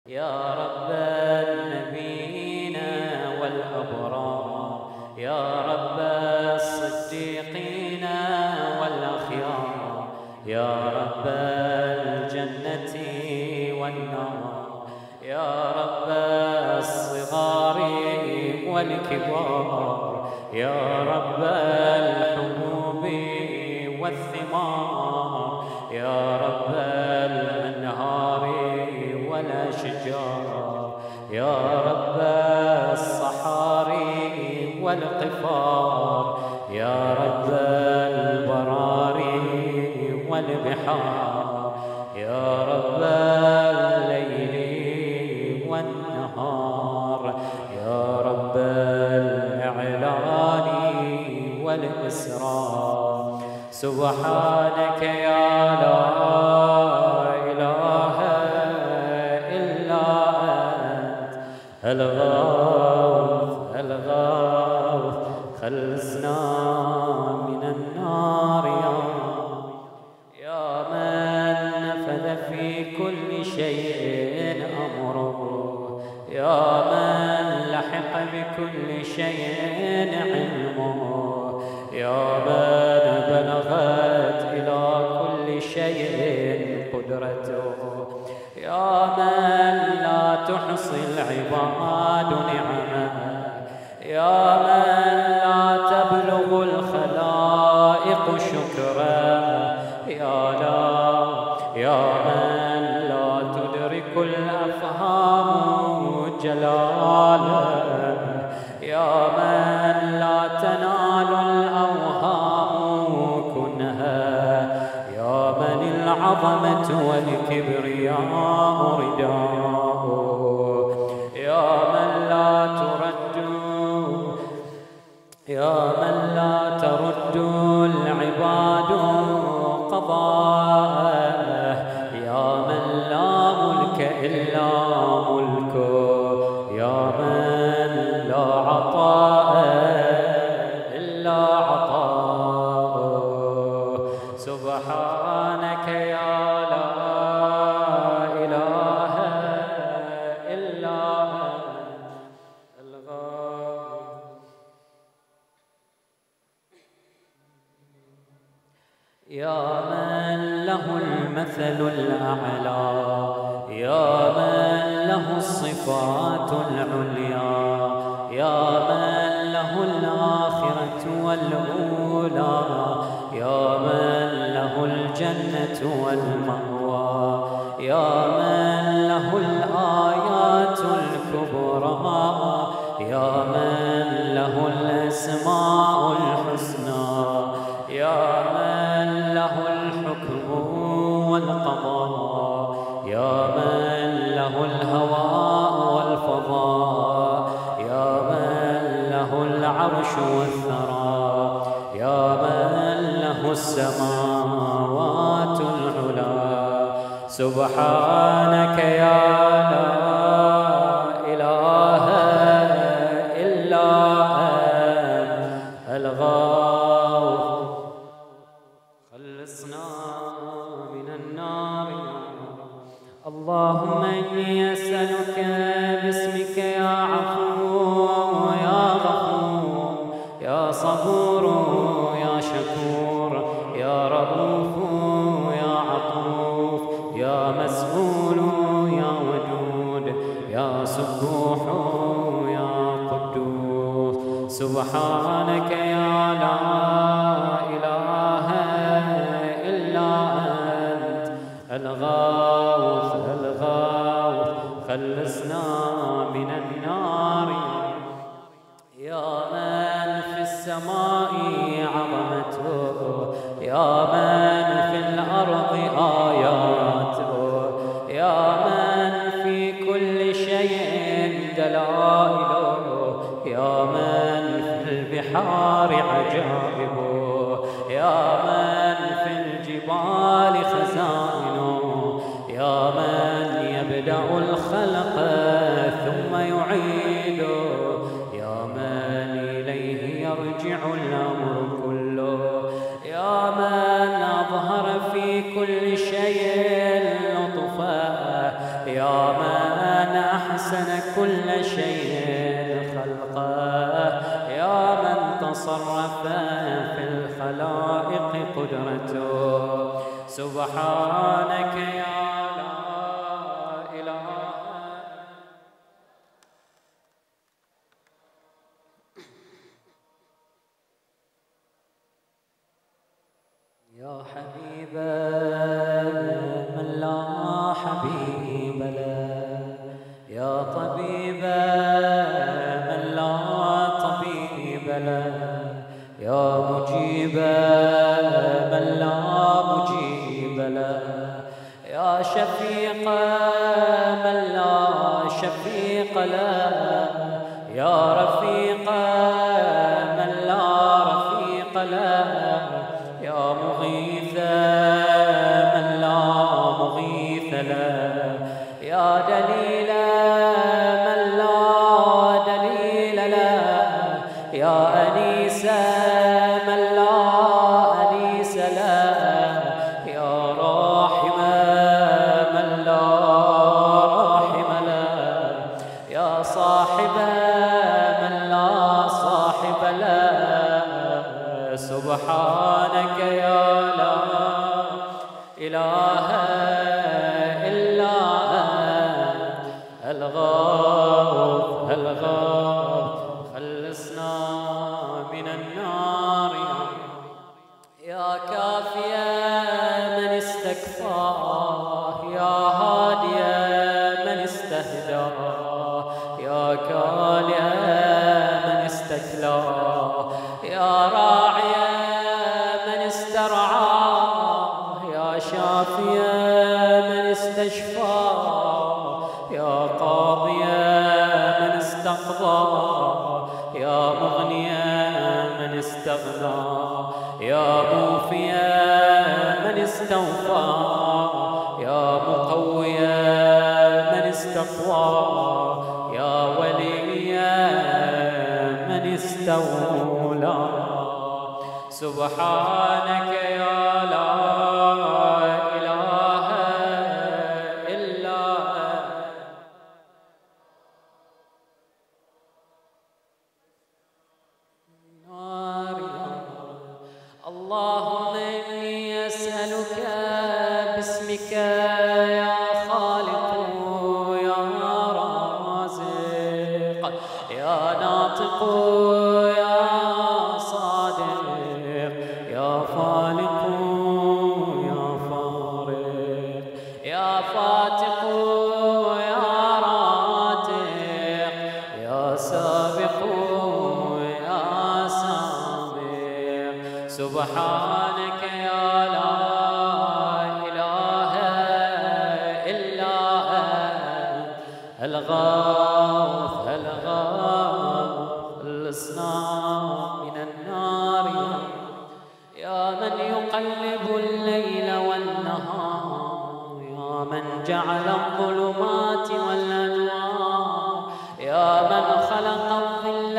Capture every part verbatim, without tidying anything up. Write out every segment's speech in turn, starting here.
يا رب النبيين والأبرار، يا رب الصديقين والأخيار، يا رب الجنة والنار، يا رب الصغار والكبار، يا رب الحبوب والثمار، يا رب الأنهار والأشجار، يا رب الصحاري والقفار، يا رب البراري والبحار، يا رب الليل والنهار، يا رب الإعلان والإسرار. سبحانك يا لا إله إلا أنت الغوث الغوث، خلصنا من النار يا يا من نفذ في كل شيء أمره، يا من لحق بكل شيء علمه، يا من بلغت إلى كل شيء قدرته، يا من لا تحصي العباد نعمه، يا من لا تبلغ الخلائق شكره، يا لا يا من لا تدرك الأفهام جلاله، يا من لا تنال الأوهام كنها، يا من العظمة والكبرياء رداؤه، يا من لا ترد يا من لا ترد العباد قضاءه، يا من لا ملك إلا ملكه، يا من لا عطاء إلا عطاؤه. سبحانك يا لا إله إلا أنت الغوث. يا من له المثل الأعلى، يا من له الصفات العليا، يا من له الآخرة والأولى، يا من له الجنة والمأوى، يا من له الآيات الكبرى، يا من له الأسماء الحسنى، يا من له الحكم والقضاء، يا من له الهواء والفضاء، يا من له العرش والثرى، يا من له السماوات العلى. سبحانك يا لا إله إلا أنت الغوث، خلصنا من النار. اللهم إني أسألك باسمك يا عفو يا غفور يا صبور يا شكور يا رؤوف يا عطوف يا مسؤول يا ودود يا سبوح يا قدوس. سبحانك يا لا إله إلا أنت الغوث الغوث، خلصنا من النار. يا من في السماء عظمته، يا من في الأرض آياته، يا من في كل شيء دلائله، يا من في البحار عجائبه، يا من في الجبال خزائنه، يا من يبدأ الخلق ثم يعيده، يا من إليه يرجع الأمر كله، يا من أظهر في كل شيء لطفا، يا من كل شيء خلقه، يا من تصرف في الخلائق قدرته. سبحانك يا لا إله يا حبيب من لا حبيب له، يا طبيب من لا طبيب له، يا مجيب من لا مجيب له، يا شفيق من لا شفيق له، يا رفيق من لا رفيق له، يا مغيث من لا مغيث له، يا دليل من لا دليل له، يا أنيس من لا أنيس له، يا راحم من لا راحم له، يا صاحب من لا صاحب له. سبحانك يا لا إله إلا أنت الغوث الغوث، خلصنا من النار يا كافيا من استكفاه، يا هاديا من استهداه، يا كاليا من استكلاه، يا راعيا من استرعاه، يا شافيا من استشفاه، يا قاضيا من استقضاه، يا مغنيا من استغنى، يا موفيا من استوفى، يا مقويا من استقوى، يا وليا من استولى. سبحانك يا لا إله إلا أنت. اللهم إني أسألك باسمك يا خالق يا رازق يا ناطق يا صادق يا خالق يا فارق يا فاتق يا راتق يا سابق يا سابق. سبحانك يا لا إله إلا أنت الغوث الغوث، خلصنا من النار يا من يقلب الليل والنهار، يا من جعل الظلمات والأنوار، يا من خلق الظل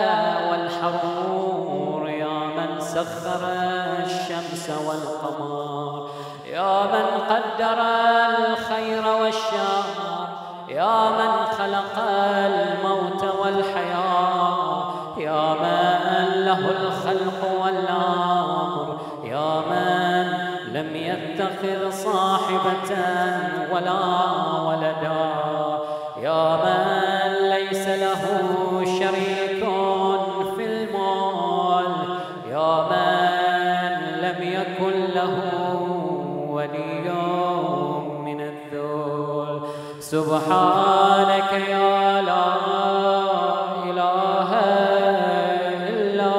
والحرور، يا من سخر الشمس والقمر، يا من قدر الخير والشر، يا من خلق الموت والحياة، يا من له الخلق والأمر، يا من لم يتخذ صاحبة ولا ولدا، يا من ليس له شريك في الملك، يا من لم يكن له ولي من الذل. سبحانك يا لا إله إلا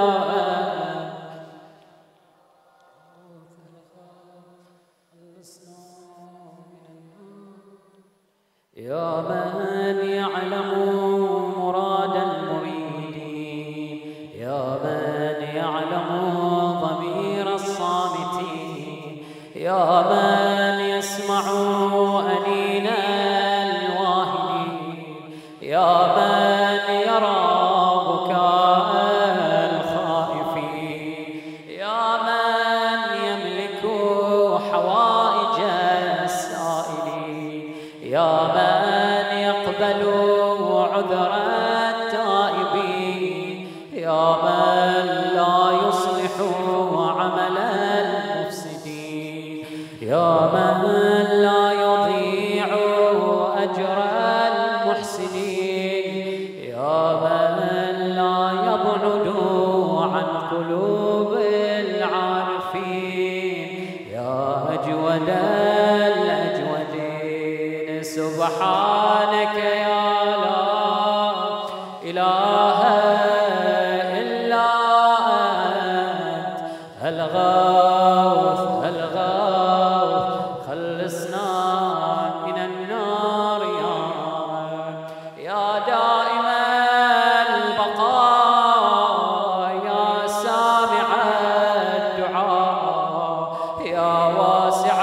أنت يا من يعلم مراد المريدين، يا من يعلم ضمير الصامتين، يا من يسمع أنين الواهدين، يا من يرى بكاء الخائفين، يا من يملك حوائج السائلين، يا من يقبل عذر التائبين، يا من لا يصلح عمل المفسدين، يا من لا يضيع أجر المحسنين، يا من لا يبعد عن قلوب العارفين، يا أجود الأجودين. سبحانك يا لا إله إلا أنت الغوث الغوث، خلصنا من النار يا يا دائم البقاء، يا سامع الدعاء، يا واسع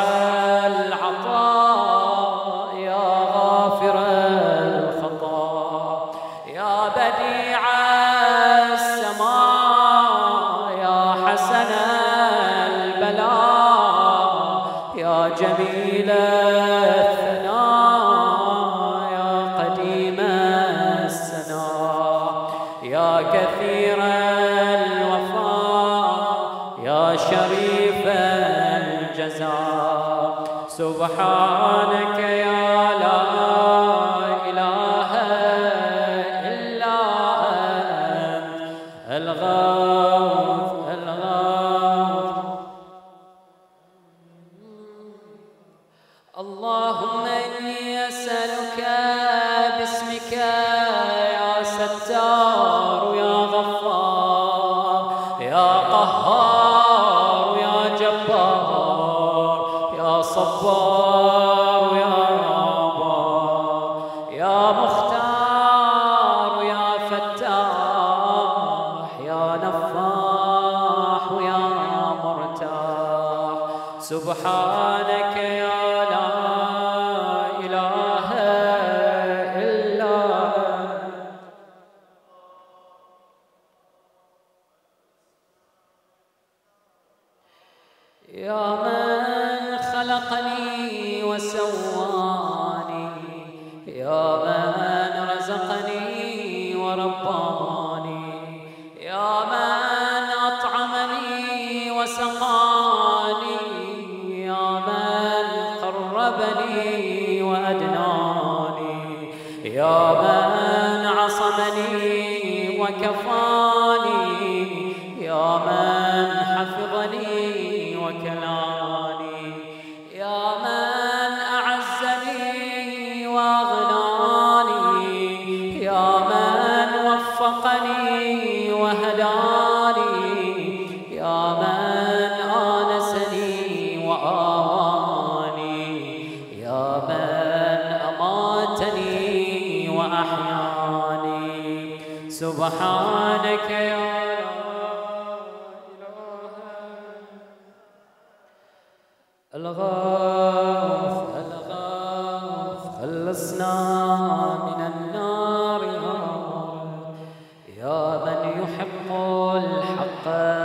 العطاء، يا غافر الخطا، يا بديع السماء، يا حسن البلاء، يا جميل الثناء، يا قديم السناء، يا كثير الوفاء، يا شريف الجزاء. سبحانك يا لا إله إلا أنت الغوث الغوث. اللهم إني أسألك باسمك يا ستار يا غفار يا قهار يا جبار يا صبار يا بار يا مختار يا فتاح يا نفاح يا مرتاح. سبحانك يا لا إله إلا يا من خلقني وسواني، يا من رزقني ورباني، يا من أطعمني وسقاني، يا من قربني وأدناني، يا من عصمني وكفاني، يا من حفظني وكلاني، يا من أعزني وأغناني، يا من وفقني وهداني، يا من آنسني وآواني، يا من أماتني وأحياني. سبحانك يا الغوث الغوث، خلصنا من النار يا من يحق الحق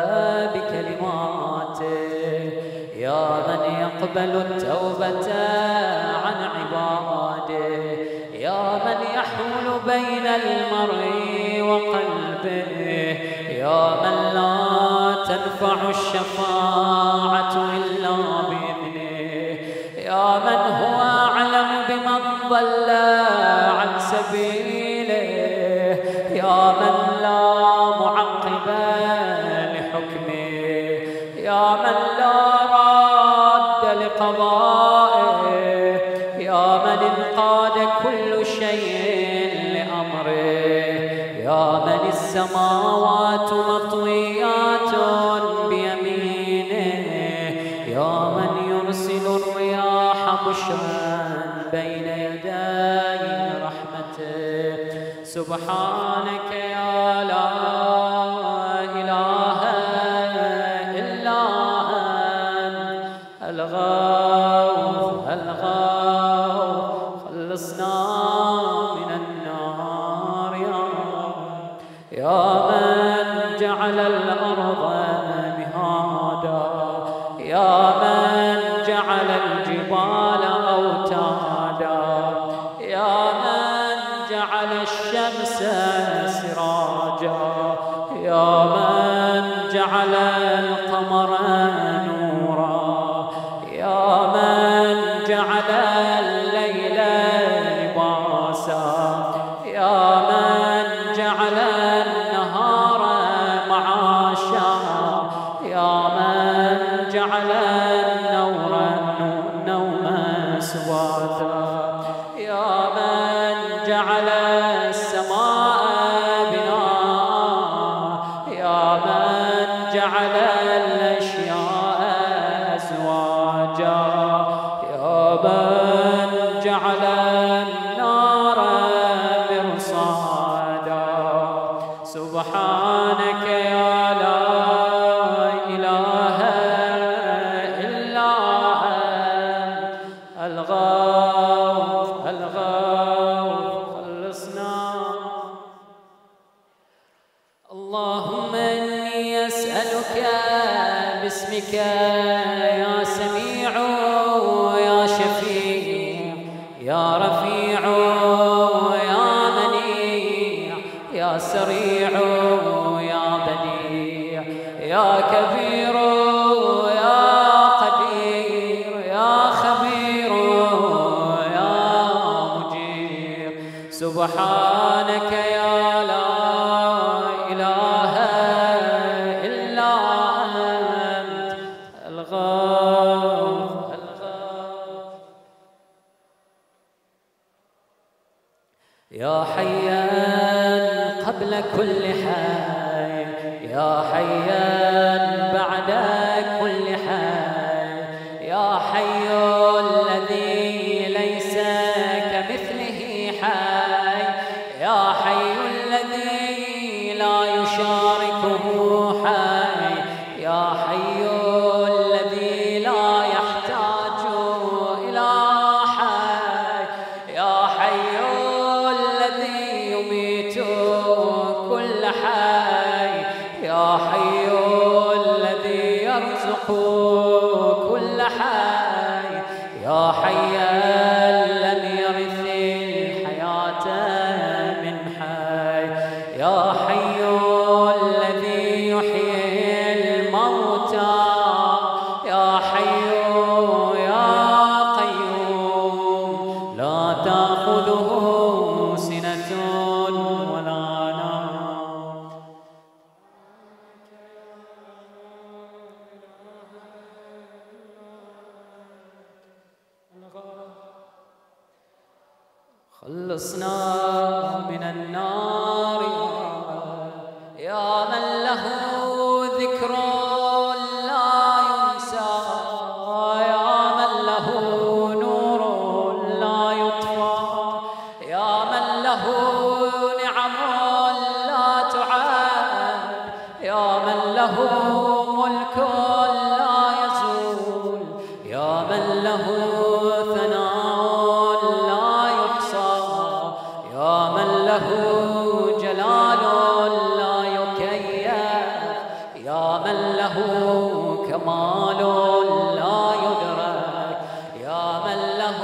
بكلماته، يا من يقبل التوبة عن عباده، يا من يحول بين المرء وقلبه، يا من لا تنفع الشفاعة إلا بإذنه، يا من هو أعلم بمن ضل عن سبيله، يا من لا معقب لحكمه، يا من لا راد لقضائه، يا من انقاد كل شيء لأمره، يا من السماوات مطويات بيمينه، يا من يرسل الرياح بشرا بين يدي رحمته. سبحانك يا لا إله إلا أنت الغوث الغوث، خلصنا من النار يا من جعل الأرض مهادا، يا من جعل الجبال أوتادا، يا من جعل الشمس سراجا يا من جعل القمر نورا يا من جعل الليل لباسا يا من جعل النهار معاشا يا من جعل النور النوم سوادا يا من جعل السماء بناء يا من جعل الأشياء أزواجا يا من جعل النار مرصادا سبحانك يا لا إله إلا أنت الغوث الغوث خلصنا اللهم إني أسألك باسمك يا سميع يا شفيع يا رفيع يا منيع يا سريع يا بديع يا كبير يا قدير يا خبير يا مجير سبحانك يا لا إله إلا أنت الغوث الغوث يا حيا قبل كل حي يا حيا بعد كل حي يا حي الذي ليس كمثله حي يا حي الذي لا يشاركه حي يا حي الذي لا يحتاج إلى حي يا حي الذي يميت كل حي يا حي الذي يرزق كل حي يا حيا لم يرث الحياة من حي يا حي الذي يحيي الموتى يا حي يا قيوم لا تأخذه سنة ولا نوم خلصنا من النار يا من له ذكر لا ينسى يا من له نور لا يطفى يا من له نعم لا تعاد يا من له ملك لا يزول يا من له ثناء لا يحصى يا من له جلال لا يكيف يا من له كمال لا يدرك يا من له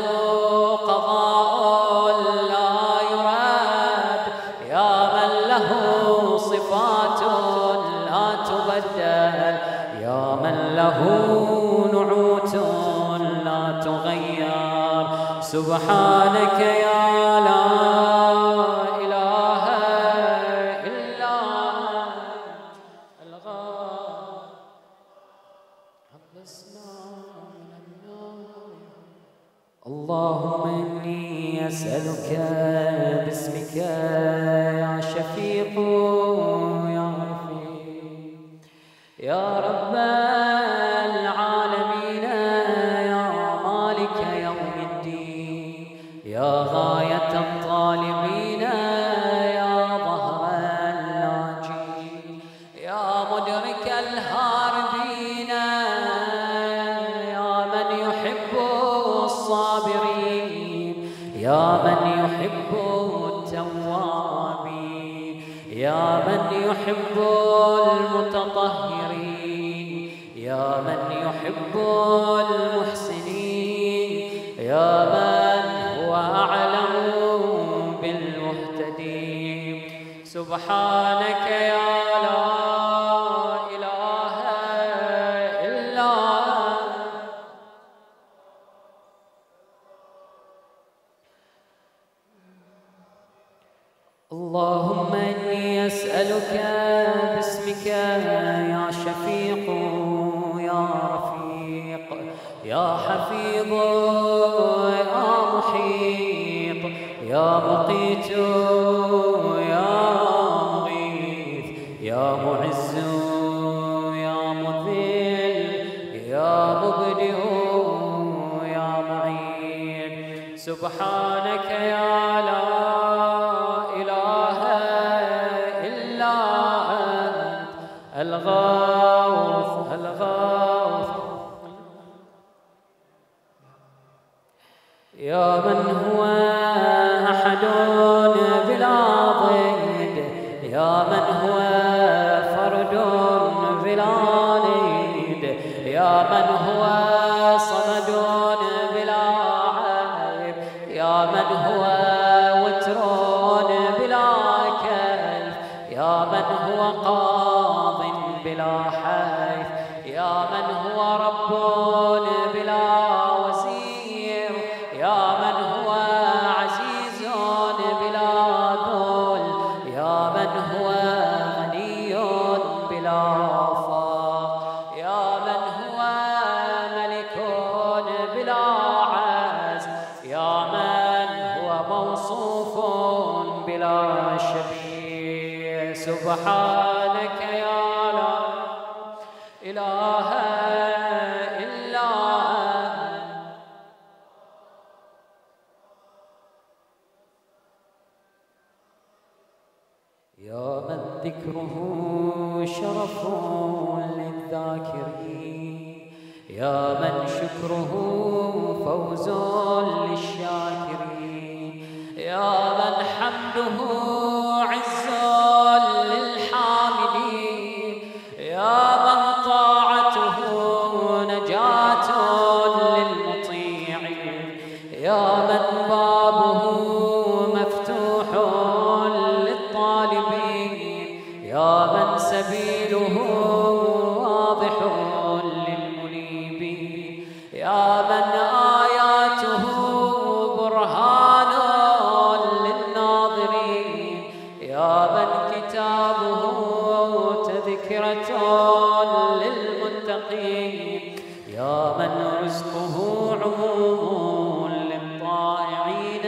قضاء لا يراد يا من له صفات لا تبدل يا من له نعوت لا تغير سبحانك يا لا إله إلا أنت الغوث خلصنا من النار اللهم إني أسألك باسمك يا شفيق يا رفيق يا رب العالمين يا مالك يوم الدين يا غاية الطالبين يا ظهر اللاجين يا مدرك الهاربين يا من يحب الصابرين يا من يحب التوابين يا من يحب المتطهرين يا من يحب المحسنين يا من هو أعلم بالمحسنين المهتدين. سبحانك يا لا إله إلا أنت. اللهم إني أسألك باسمك يا شفيق يا رفيق يا حفيظ يا محيط يا مقيت يا مغيث يا معز يا مذل يا مبدئ يا معين. سبحانك يا لا إله إلا أنت الغوث الغوث يا من هو أحد بلا ضد يا من هو فرد بلا ند يا من هو صمد بلا عيب يا من هو وتر بلا كلف يا من هو قاض بلا حيف يا من هو رب بلا وزير يا من هو عزيز بلا ذل يا من هو غني بلا فقر يا من هو ملك بلا عز يا من هو موصوف بلا شبيه. سبحانك يا لا إله إلا أنت يا من ذكره شرف للذاكرين يا من شكره فوز للشاكرين يا من حمده عز للحامدين يا من طاعته نجاة للمطيعين يا من بابه مفتوح للطالبين يا من سبيله واضح للمنيبين يا من آياته برهان للناظرين يا من كتابه تذكرة للمتقين يا من رزقه عموم للطائعين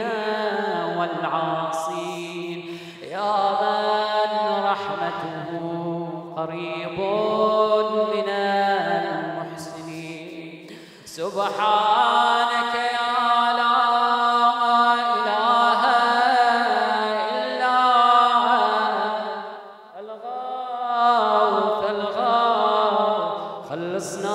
والعاصين يا من رحمته قريب من المحسنين. سبحانك يا لا إله إلا أنت الغوث الغوث خلصنا